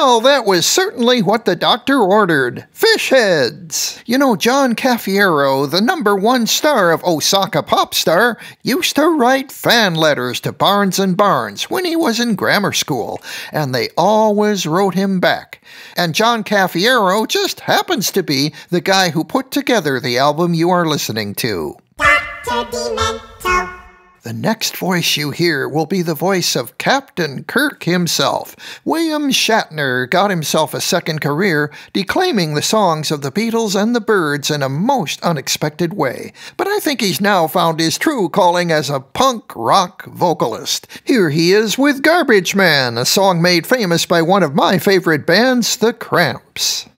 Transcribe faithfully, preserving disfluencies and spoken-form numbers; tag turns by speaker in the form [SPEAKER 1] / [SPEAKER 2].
[SPEAKER 1] Well, that was certainly what the doctor ordered. Fish heads! You know, John Cafiero, the number one star of Osaka Pop Star, used to write fan letters to Barnes and Barnes when he was in grammar school, and they always wrote him back. And John Cafiero just happens to be the guy who put together the album you are listening to.
[SPEAKER 2] Doctor Demento.
[SPEAKER 1] The next voice you hear will be the voice of Captain Kirk himself. William Shatner got himself a second career declaiming the songs of the Beatles and the Byrds in a most unexpected way. But I think he's now found his true calling as a punk rock vocalist. Here he is with Garbage Man, a song made famous by one of my favorite bands, The Cramps.